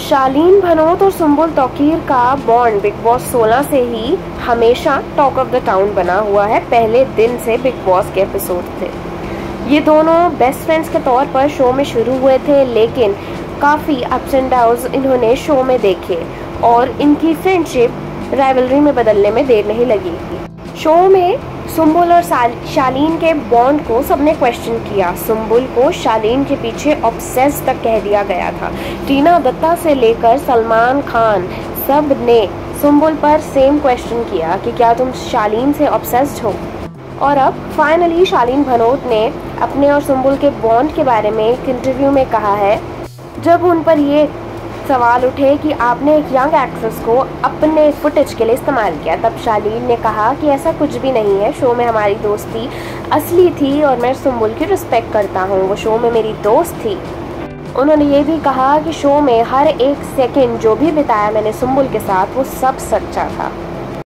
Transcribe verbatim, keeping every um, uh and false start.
शालीन भनोट और सुम्बुल तौकीर का bond big boss सोलह से ही हमेशा टॉक ऑफ द टाउन बना हुआ है। पहले दिन से बिग बॉस के एपिसोड थे। ये दोनों बेस्ट फ्रेंड्स के तौर पर शो में शुरू हुए थे, लेकिन काफ़ी अप्स एंड डाउन्स इन्होंने शो में देखे और इनकी फ्रेंडशिप राइवलरी में बदलने में देर नहीं लगी। शो में सुम्बुल और शालीन के बॉन्ड को सबने क्वेश्चन किया। सुम्बुल को शालीन के पीछे ऑब्सेस तक कह दिया गया था। टीना दत्ता से लेकर सलमान खान सब ने सुम्बुल पर सेम क्वेश्चन किया कि क्या तुम शालीन से ऑब्सेस्ड हो। और अब फाइनली शालीन भनोट ने अपने और सुम्बुल के बॉन्ड के बारे में एक इंटरव्यू में कहा है। जब उन पर ये सवाल उठे कि आपने एक यंग एक्ट्रेस को अपने फुटेज के लिए इस्तेमाल किया, तब शालीन ने कहा कि ऐसा कुछ भी नहीं है। शो में हमारी दोस्ती असली थी और मैं सुम्बुल की रिस्पेक्ट करता हूँ। वो शो में मेरी दोस्त थी। उन्होंने ये भी कहा कि शो में हर एक सेकंड जो भी बिताया मैंने सुम्बुल के साथ वो सब सच्चा था।